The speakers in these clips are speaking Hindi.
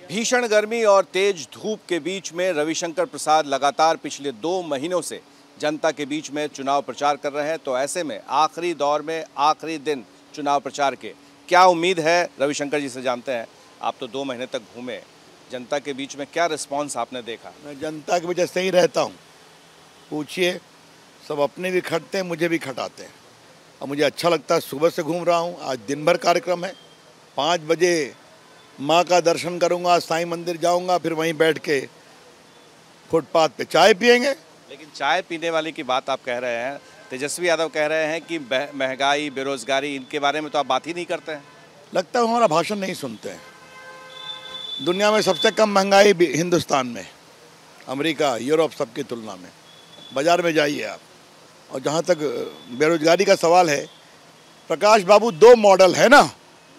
भीषण गर्मी और तेज धूप के बीच में रविशंकर प्रसाद लगातार पिछले 2 महीनों से जनता के बीच में चुनाव प्रचार कर रहे हैं। तो ऐसे में आखिरी दौर में आखिरी दिन चुनाव प्रचार के क्या उम्मीद है, रविशंकर जी से जानते हैं। आप तो 2 महीने तक घूमे, जनता के बीच में क्या रिस्पांस आपने देखा? मैं जनता के वजह से ही रहता हूँ। पूछिए, सब अपने भी खटते हैं, मुझे भी खटाते हैं और मुझे अच्छा लगता है। सुबह से घूम रहा हूँ। आज दिन भर कार्यक्रम है। 5 बजे माँ का दर्शन करूँगा, साईं मंदिर जाऊँगा, फिर वहीं बैठ के फुटपाथ पे चाय पियेंगे। लेकिन चाय पीने वाले की बात आप कह रहे हैं, तेजस्वी यादव कह रहे हैं कि महंगाई, बेरोजगारी, इनके बारे में तो आप बात ही नहीं करते हैं। लगता है हमारा भाषण नहीं सुनते हैं। दुनिया में सबसे कम महंगाई हिंदुस्तान में, अमेरिका, यूरोप सबकी तुलना में। बाज़ार में जाइए आप। और जहाँ तक बेरोजगारी का सवाल है, प्रकाश बाबू 2 मॉडल है ना,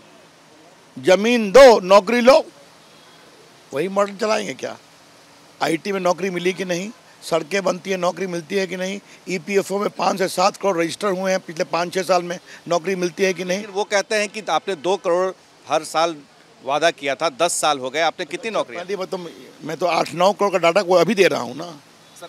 जमीन दो नौकरी लो, वही मॉडल चलाएंगे क्या? आईटी में नौकरी मिली कि नहीं, सड़कें बनती हैं, नौकरी मिलती है कि नहीं, ईपीएफओ में 5 से 7 करोड़ रजिस्टर हुए हैं पिछले 5-6 साल में, नौकरी मिलती है कि नहीं? वो कहते हैं कि आपने 2 करोड़ हर साल वादा किया था, 10 साल हो गए, आपने कितनी नौकरी? मैं तो 8-9 करोड़ का डाटा को अभी दे रहा हूँ ना।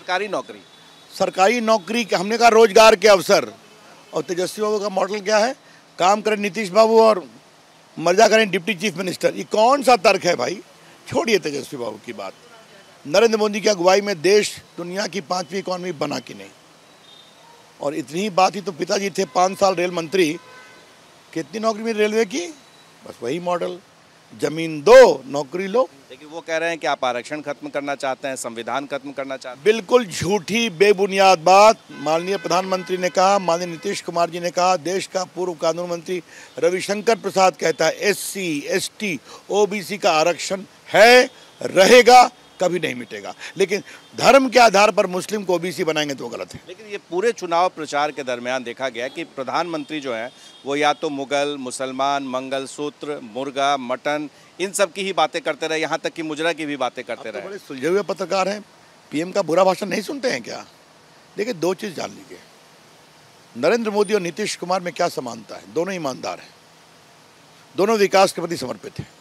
सरकारी नौकरी हमने कहा रोजगार के अवसर। और तेजस्वी बाबू का मॉडल क्या है? काम करें नीतीश बाबू और मर्जा करें डिप्टी चीफ मिनिस्टर। ये कौन सा तर्क है भाई? छोड़िए तेजस्वी बाबू की बात। नरेंद्र मोदी की अगुवाई में देश दुनिया की 5वीं इकॉनमी बना कि नहीं? और इतनी ही बात ही तो पिताजी थे 5 साल रेल मंत्री, कितनी नौकरी मिली रेलवे की? बस वही मॉडल, जमीन दो नौकरी लो। लेकिन वो कह रहे हैं कि आप आरक्षण खत्म करना चाहते हैं, संविधान खत्म करना चाहते हैं। बिल्कुल झूठी बेबुनियाद बात। माननीय प्रधानमंत्री ने कहा, माननीय नीतीश कुमार जी ने कहा, देश का पूर्व कानून मंत्री रविशंकर प्रसाद कहता है SC, ST, OBC का आरक्षण है, रहेगा, कभी नहीं मिटेगा। लेकिन धर्म के आधार पर मुस्लिम को OBC बनाएंगे तो गलत है। लेकिन ये पूरे चुनाव प्रचार के दरमियान देखा गया कि प्रधानमंत्री जो है वो या तो मुगल, मुसलमान, मंगलसूत्र, मुर्गा, मटन, इन सब की ही बातें करते रहे, यहाँ तक कि मुजरा की भी बातें करते रहे। बड़े सुलझे हुए पत्रकार हैं। PM का बुरा भाषण नहीं सुनते हैं क्या? देखिए, 2 चीज़ जान लीजिए, नरेंद्र मोदी और नीतीश कुमार में क्या समानता है? दोनों ईमानदार हैं, दोनों विकास के प्रति समर्पित हैं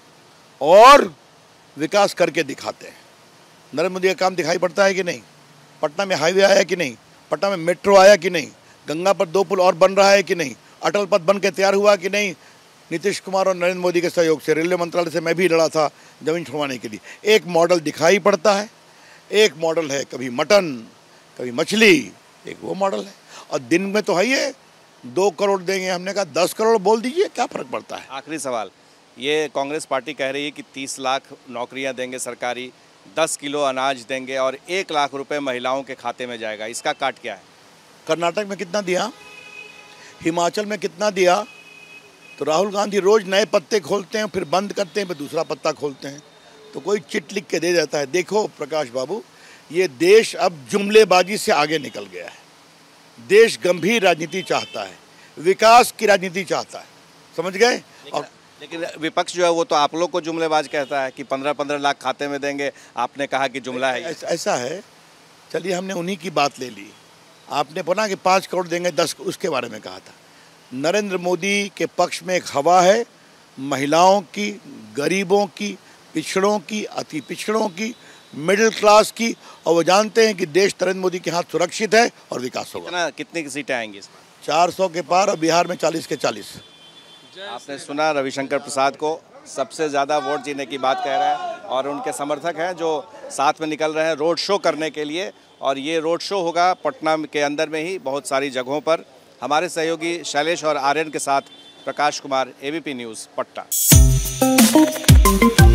और विकास करके दिखाते हैं। नरेंद्र मोदी का काम दिखाई पड़ता है कि नहीं? पटना में हाईवे आया कि नहीं? पटना में मेट्रो आया कि नहीं? गंगा पर 2 पुल और बन रहा है कि नहीं? अटल पथ बन के तैयार हुआ कि नहीं? नीतीश कुमार और नरेंद्र मोदी के सहयोग से रेलवे मंत्रालय से मैं भी लड़ा था जमीन छुड़वाने के लिए। एक मॉडल दिखाई पड़ता है, एक मॉडल है कभी मटन कभी मछली, एक वो मॉडल है। और दिन में तो है ये 2 करोड़ देंगे, हमने कहा 10 करोड़ बोल दीजिए, क्या फर्क पड़ता है? आखिरी सवाल, ये कांग्रेस पार्टी कह रही है कि 30 लाख नौकरियां देंगे सरकारी, 10 किलो अनाज देंगे और 1 लाख रुपए महिलाओं के खाते में जाएगा। इसका काट क्या है? कर्नाटक में कितना दिया, हिमाचल में कितना दिया? तो राहुल गांधी रोज नए पत्ते खोलते हैं, फिर बंद करते हैं, फिर दूसरा पत्ता खोलते हैं। तो कोई चिट लिख के दे देता है। देखो प्रकाश बाबू, ये देश अब जुमलेबाजी से आगे निकल गया है। देश गंभीर राजनीति चाहता है, विकास की राजनीति चाहता है, समझ गए? लेकिन विपक्ष जो है वो तो आप लोग को जुमलेबाज कहता है कि 15-15 लाख खाते में देंगे। आपने कहा कि जुमला है। ऐसा है। चलिए, हमने उन्हीं की बात ले ली। आपने बोला कि 5 करोड़ देंगे, 10, उसके बारे में कहा था। नरेंद्र मोदी के पक्ष में एक हवा है, महिलाओं की, गरीबों की, पिछड़ों की, अति पिछड़ों की, मिडिल क्लास की। और वो जानते हैं कि देश नरेंद्र मोदी के हाथ सुरक्षित है और विकास होगा। कितनी सीटें आएंगी इस बार? 400 के पार और बिहार में 40 के 40। आपने सुना, रविशंकर प्रसाद को सबसे ज़्यादा वोट जीतने की बात कह रहे हैं और उनके समर्थक हैं जो साथ में निकल रहे हैं रोड शो करने के लिए। और ये रोड शो होगा पटना के अंदर में ही बहुत सारी जगहों पर। हमारे सहयोगी शैलेश और आर्यन के साथ प्रकाश कुमार, ABP न्यूज़, पटना।